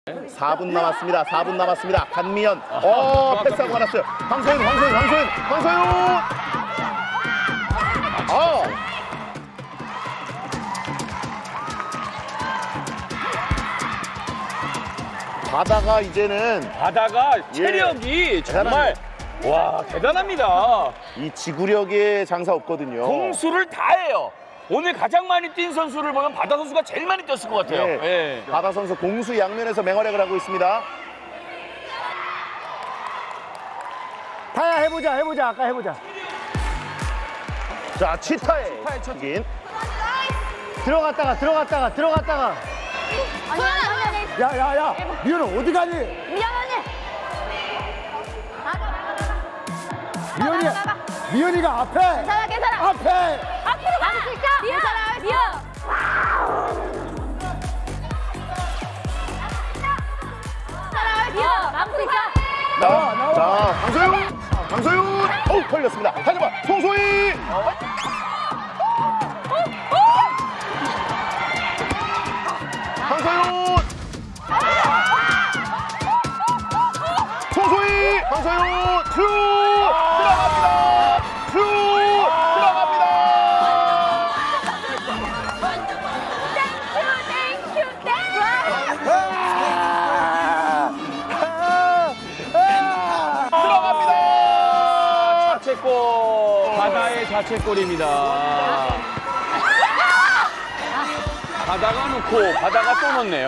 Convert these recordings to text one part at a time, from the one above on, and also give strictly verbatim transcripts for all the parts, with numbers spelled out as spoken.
사 분 남았습니다. 사 분 남았습니다. 간미연. 어, 패스하고 말았어요. 황소윤, 황소윤, 황소윤, 황소윤. 어. 바다가 이제는 바다가 체력이 예, 정말 와 대단합니다. 이 지구력에 장사 없거든요. 공수를 다 해요. 오늘 가장 많이 뛴 선수를 보면 바다 선수가 제일 많이 뛰었을 것 같아요. 예. 예. 바다 선수 공수 양면에서 맹활약을 하고 있습니다. 타야 해보자 해보자 아까 해보자. 자, 치타의 튀긴. 들어갔다가 들어갔다가 들어갔다가. 아니, 아니, 아니. 야야야 미연아 어디 가니? 미안하네. 나가, 나가, 나가. 미연이 나가, 나가. 미연이가 앞에. 괜찮아, 괜찮아. 앞에. 앞으로 가. 수 있어. 괜찮아, 미연. 괜찮아, 미연. 앞으로 가. 나와, 나와. 자, 황소윤, 황소윤. 오, 걸렸습니다. 하지만 송소희. 황소윤. 송소희, 황소윤. 큐 들어갑니다. 큐 들어갑니다. 땡큐, 땡큐, 땡큐. 들어갑니다. 자책골 바다의 자책골입니다. 바다가 놓고 바다가 또 넣네요.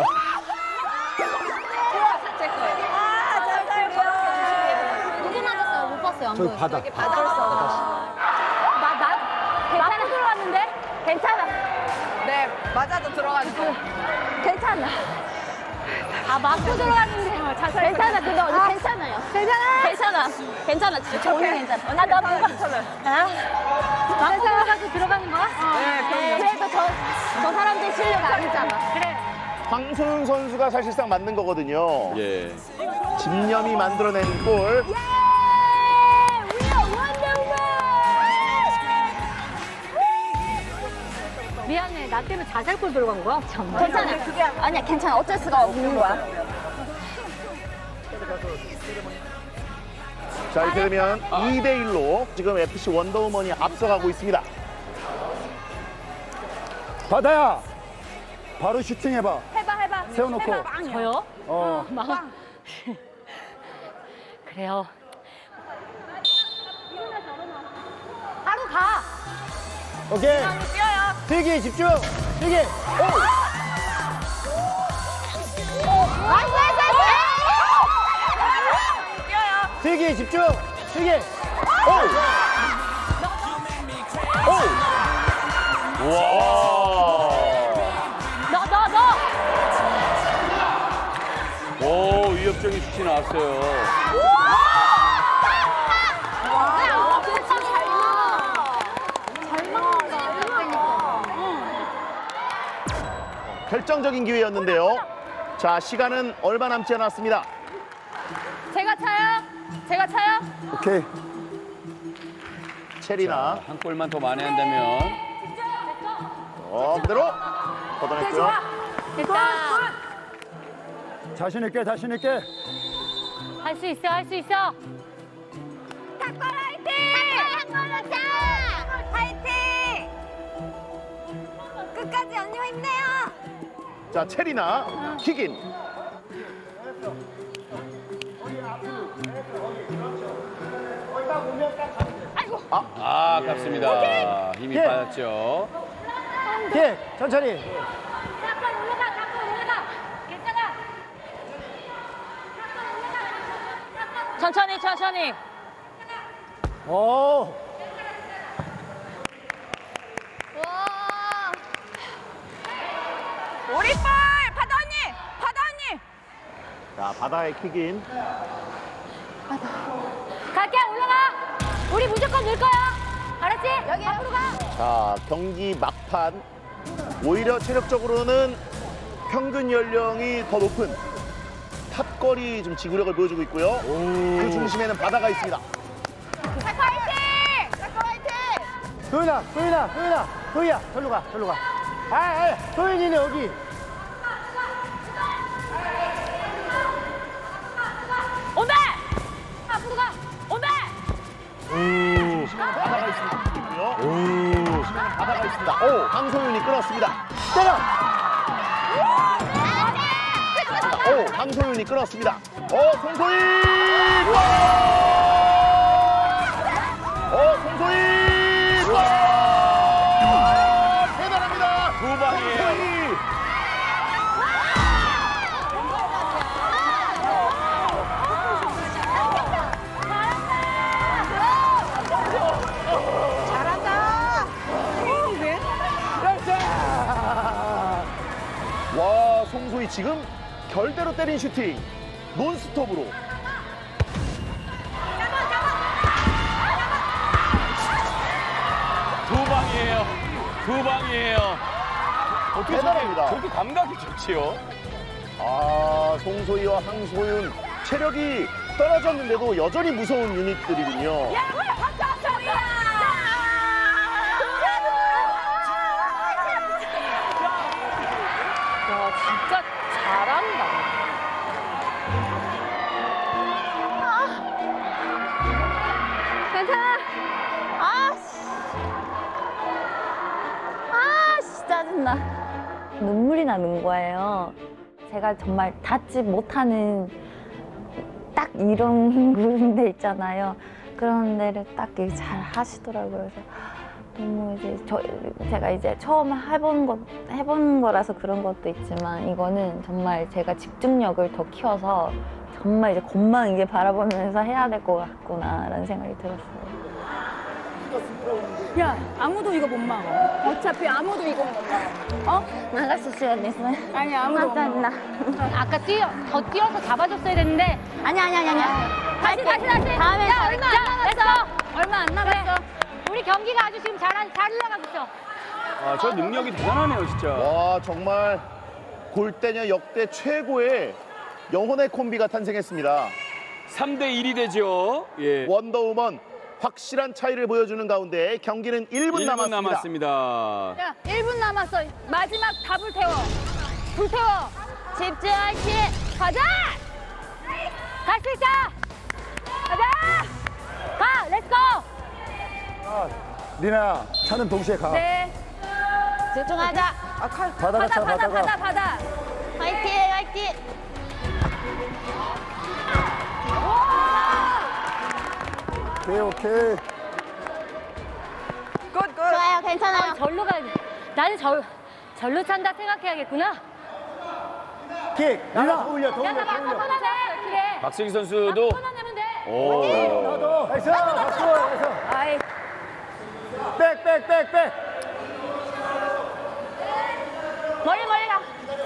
누구 맞았어요? 못 봤어요. 안 저기 보였어요. 바다. 바다였어. 나, 나, 괜찮아. 들어갔는데? 괜찮아. 네, 맞아도 들어갔죠. 괜찮아. 아, 맞고 들어갔는데. 괜찮아. 근데 언니 괜찮아요. 괜찮아. 괜찮아. 괜찮아. 진짜 언니 괜찮아. 아, 나 뭔가. 아? 맞고 들어가서 들어가는 거야? 네, 그럼요. 그래도 저, 저 사람들 실력 아니잖아. 그래. 황소윤 선수가 사실상 만든 거거든요. 예. 집념이 만들어낸 골. 예! We are wonderful! 미안해. 나 때문에 자살골 들어간 거야? 정말. 괜찮아. 그게 아니야. 괜찮아. 어쩔 수가 없는 거야. 자, 이렇게 되면 이 대 일로 지금 에프씨 원더우먼이 앞서가고 있습니다. 바다야 바로 슈팅 해봐. 해봐, 해봐. 세워놓고. 해봐. 저요? 어. 막. 그래요. 바로 가. 오케이. 뛰어요. 뛰기 집중. 뛰기. 나이스, 나이스, 나이스. 뛰어요. 뛰기 집중. 뛰기. 와. 너, 너, 너. 오 위협적인 슛이 나왔어요. 와, 진짜 잘 나와. 잘 나온다. 결정적인 기회였는데요. 자, 시간은 얼마 남지 않았습니다. 제가 차요? 제가 차요? 오케이. 체리나. 한 골만 더 만회한다면 어, 그대로 걷어냈고요. 됐다. 자신 있게 자신 있게. 할 수 있어, 할 수 있어. 탁골 화이팅! 탁골 짱! 화이팅! 끝까지 언니와 힘내요. 자, 체리나 킥인. 아이고. 아 아깝습니다. 힘이 예. 빠졌죠. 예 천천히. 탁골 올라가, 탁골 올라가. 괜찮아. 천천히, 천천히. 오. 와. 우리 볼! 바다 언니! 바다 언니! 자, 바다의 킥인. 갈게, 올라가. 우리 무조건 넣을 거야. 알았지? 여기 앞으로 가. 자, 경기 막판. 오히려 체력적으로는 평균 연령이 더 높은 탑걸이 좀 지구력을 보여주고 있고요. 그 중심에는 바다가 있습니다. 탁골 화이팅! 탁골 화이팅! 소윤아 소윤아 소윤아 소희야 절로 가 절로 가. 아, 아 소윤이는 여기. 오, 황소윤이 끊었습니다. 때려. 오, 황소윤이 끊었습니다. 오, 송소희! 골! 오, 송소희! 골! 대단합니다. 두 방이에요. 송소희! 와, 송소희 지금 결대로 때린 슈팅. 논스톱으로. 두 방이에요. 두 방이에요. 어떻게 대단합니다. 저렇게, 저렇게 감각이 좋지요? 아, 송소희와 황소윤 체력이 떨어졌는데도 여전히 무서운 유닛들이군요. 야, 진짜 잘한다. 괜찮아. 아, 씨. 아, 씨, 짜증나. 눈물이 나는 거예요. 제가 정말 닿지 못하는 딱 이런 그런 데 있잖아요. 그런 데를 딱 이렇게 잘 하시더라고요. 그래서 너무 이제 저, 제가 이제 처음 해보는 것, 해보는 거라서 그런 것도 있지만 이거는 정말 제가 집중력을 더 키워서 정말 이제 공만 이게 바라보면서 해야 될 것 같구나라는 생각이 들었어요. 야, 아무도 이거 못 막아. 어차피 아무도 이거 못 막아. 어? 나갔을 시간 있으면 아니, 아무도 못 막아. 아까 뛰어, 더 뛰어서 잡아줬어야 됐는데 아니 아니 아니 아니 다시 다시 다시 다음에 야, 얼마 안 남았어. 얼마 안 남았어. 우리 경기가 아주 지금 잘, 잘 흘러가고 있어. 아, 저 능력이 대단하네요, 진짜. 와, 정말 골대녀 역대 최고의 영혼의 콤비가 탄생했습니다. 삼 대 일이 되죠. 예. 원더우먼 확실한 차이를 보여주는 가운데 경기는 일 분 일 분 남았습니다. 남았습니다. 야, 일 분 남았어. 마지막 다 불태워. 불태워. 집중 화이팅. 가자. 갈 수 있어. 가자. 가. 렛츠고. 리나, 차는 동시에 가. 네. 집중하자. 아, 칼. 바다가 차, 바다, 바다가. 바다, 바다. 화이팅 화이팅. 오케이, 오케이. 굿, 굿. 좋아요 괜찮아요. 절로 가. 나는 절 절로 찬다 생각해야겠구나. 킥. 리나, 더 올려, 더 야, 올려, 나 더 막고 올려. 끊어내. 그래. 박승희 선수도 끊어내면 돼. 오. 나도. 나이스, 박수, 나이스. 아이, 백, 백, 백, 백. 멀리 멀리 가.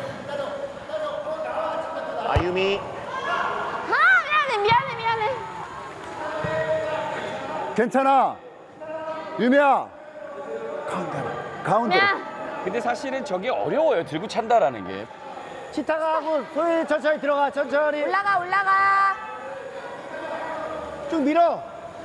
아유미 아 미안해 미안해 미안해. 괜찮아. 유미야. 가운데. 가운데. 미안. 근데 사실은 저게 어려워요. 들고 찬다라는 게. 치타가 하고 소희 천천히 들어가, 천천히. 올라가, 올라가. 쭉 밀어.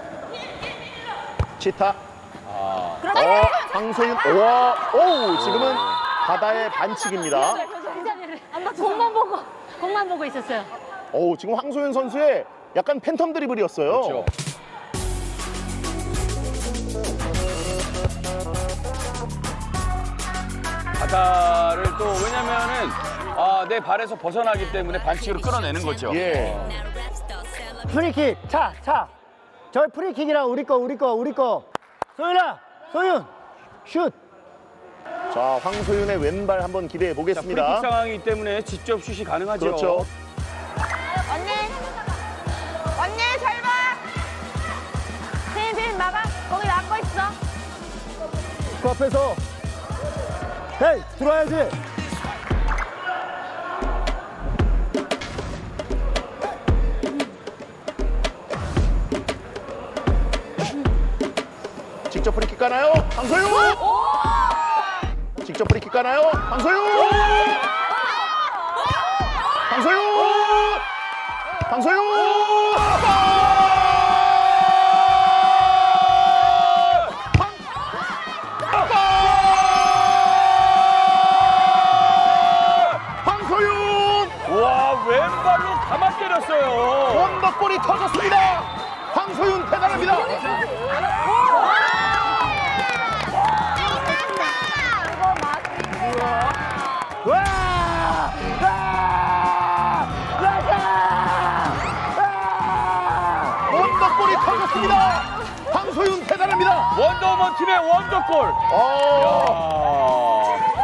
치타. 아. 어, 황소윤. 와, 오, 지금은 바다의 반칙입니다. 아마 공만 보고 공만 보고 있었어요. 오, 지금 황소윤 선수의 약간 팬텀 드리블이었어요. 그렇죠. 바다를 또 왜냐면은 아, 내 발에서 벗어나기 때문에 반칙으로 끌어내는 거죠. 예. 프리킥. 차, 차. 저 프리킥이랑 우리 거, 우리 거, 우리 거. 소윤아, 소윤. 슛. 자, 황소윤의 왼발 한번 기대해 자, 보겠습니다. 프리킥 상황이기 때문에 직접 슛이 가능하죠. 그렇죠. 언니. 언니, 잘 봐. 빈, 빈, 막아. 거기 막고 있어. 그 앞에서. 헤이, 들어와야지. 직접 프리킥 가나요? 황소윤! 직접 프리킥 가나요? 황소윤! 황소윤! 황소윤! 황소윤! 와, 왼발로 감아 때렸어요. 원더골이 터졌습니다. 황소윤 대단합니다. 원더우먼 팀의 원더골. 어.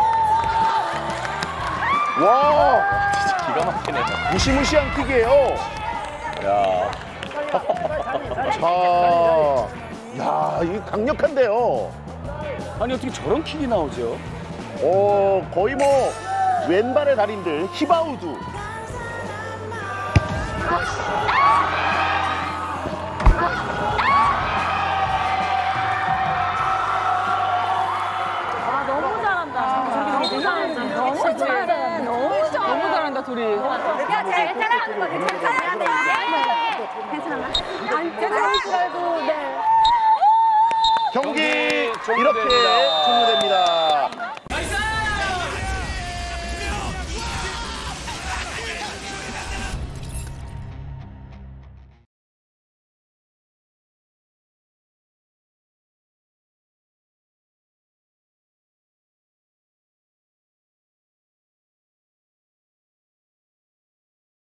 와. 진짜 기가 막히네. 무시무시한 킥이에요. 야. 자. 야, 이게 강력한데요. 아니 어떻게 저런 킥이 나오죠? 어, 거의 뭐 왼발의 달인들 히바우두. 너무 잘한다. 너무 잘한다. 너무 잘한다. 너무 잘한다. 너무 잘한다 둘이. 야, 괜찮아. 괜찮아. 괜찮아. 안 괜찮을 줄 알고. 네. 경기 경기 이렇게 종료됩니다. 종료됩니다.